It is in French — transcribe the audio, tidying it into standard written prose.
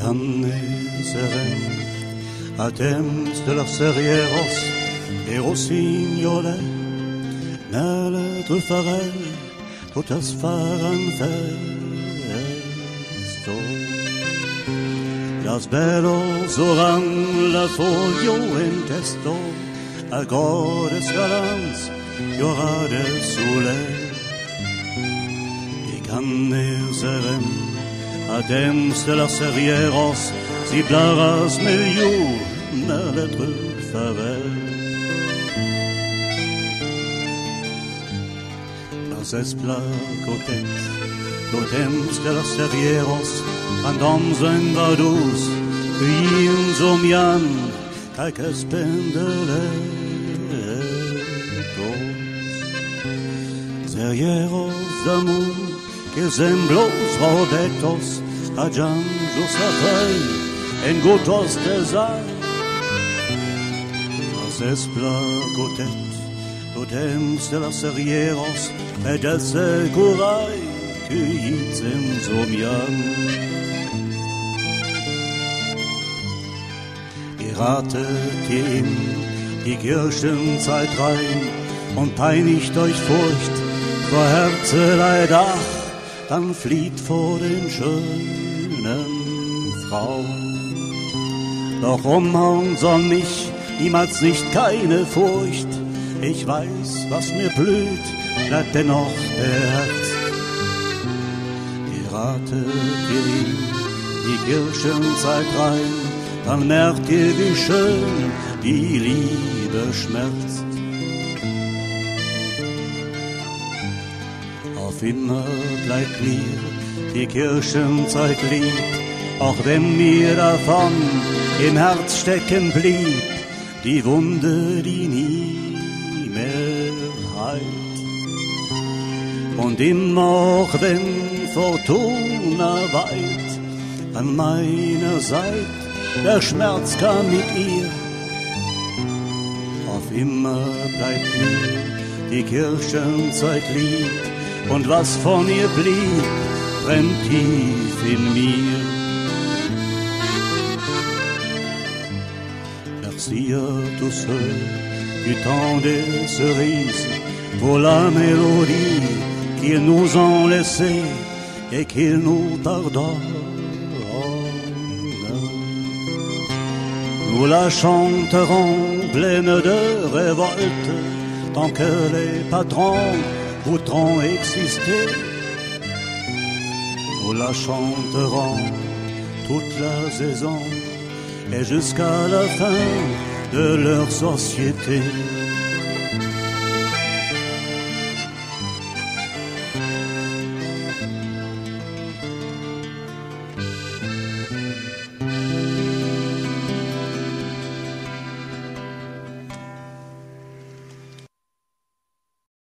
canneseren a temps de leurs serrieros e rossignolet nelle truffarelle totes faran festo. Las bellos oran la folio en testo a godes galants llorade sole e canneseren a temps de leurs serrieros si blaras millor nelle truffarelle. Es placotet, do temps de los serrieros, andoms en vadus, cuins omian, calques pendeletos. Serrieros damunt, que semblos rodetos, agianjos a fei, en gotos de sal. Es placotet, do temps de los serrieros, et esse curai cueillits en somian. Ihr ratet in die Kirchenzeit rein und peinigt euch Furcht vor Herzeleid, ach, dann flieht vor den schönen Frauen. Doch umhauen soll mich niemals nicht keine Furcht, ich weiß, was mir blüht, bleibt dennoch der Herz. Ihr ratet ihr in die Kirchenzeit rein, dann merkt ihr, wie schön die Liebe schmerzt. Auf immer bleibt mir die Kirchenzeit lieb, auch wenn mir davon im Herz stecken blieb die Wunde, die nie mehr heilt. Und immer auch wenn Fortuna weit an meiner Seite der Schmerz kam mit ihr, auf immer bleibt mir die Kirchenzeit lieb, und was von ihr blieb, brennt tief in mir. Merci à tous ceux du temps des cerises pour la mélodie qu'ils nous ont laissée et qu'ils nous pardonnent. Nous la chanterons pleine de révolte tant que les patrons voudront exister. Nous la chanterons toute la saison et jusqu'à la fin de leur société.